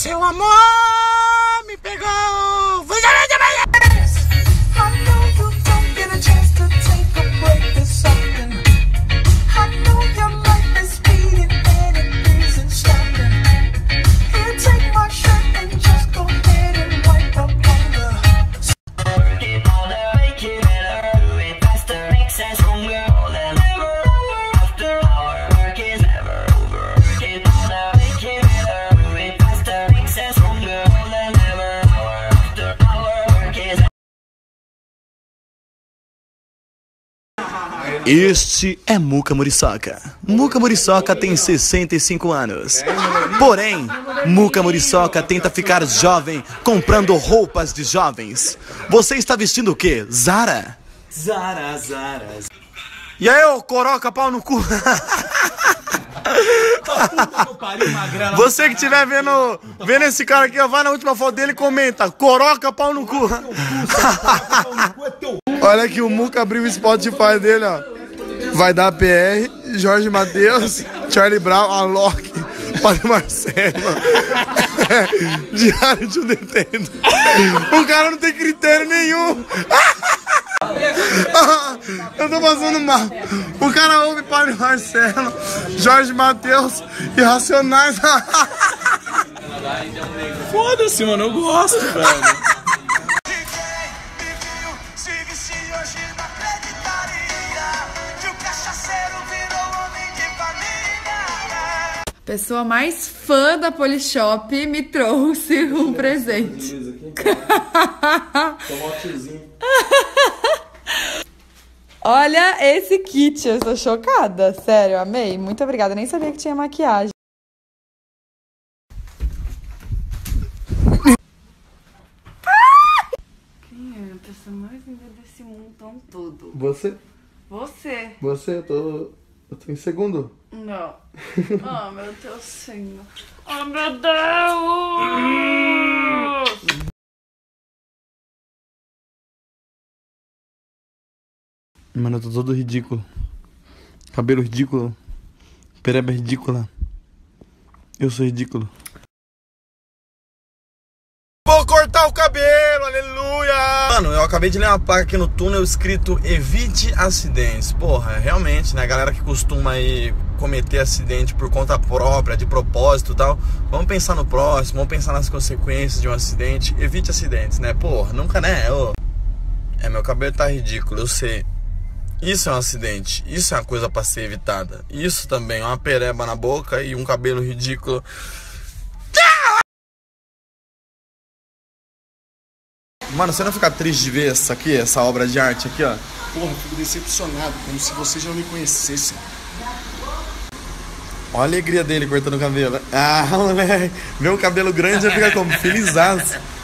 Seu amor me pegou. Este é Muca Muriçoca. Muca Muriçoca tem 65 anos. Porém, Muca Muriçoca tenta ficar jovem comprando roupas de jovens. Você está vestindo o quê? Zara? Zara. E aí, ô coroca pau no cu? Você que estiver vendo esse cara aqui, ó, vai na última foto dele e comenta: coroca pau no cu. Olha que o Muca abriu o Spotify dele, ó. Vai dar PR, Jorge Mateus, Charlie Brown, Alok, Padre Marcelo. Diário de um detento. O cara não tem critério nenhum. Eu tô passando mal. O cara ouve Padre Marcelo, Jorge Mateus e Racionais. Foda-se, mano, eu gosto, velho. Pessoa mais fã da Polishop me trouxe um presente. Olha esse kit, eu tô chocada. Sério, amei. Muito obrigada, nem sabia que tinha maquiagem. Quem é a pessoa mais linda desse mundo todo? Você? Você. Eu tô em segundo. Não. Oh, meu Deus, Senhor. Oh, meu Deus! Mano, eu tô todo ridículo. Cabelo ridículo. Pereba ridícula. Eu sou ridículo. Vou cortar o cabelo, aleluia! Mano, eu acabei de ler uma placa aqui no túnel escrito evite acidentes. Porra, realmente, né? A galera que costuma aí cometer acidente por conta própria, de propósito e tal, vamos pensar no próximo, vamos pensar nas consequências de um acidente. Evite acidentes, né? Porra, nunca, né? Meu cabelo tá ridículo, eu sei. Isso é um acidente, isso é uma coisa pra ser evitada. Isso também, uma pereba na boca e um cabelo ridículo. Mano, você não fica triste de ver essa obra de arte aqui, ó? Porra, eu fico decepcionado, como se vocês já me conhecessem. Olha a alegria dele cortando o cabelo. Ah, moleque, ver um cabelo grande já fica como? Felizaço.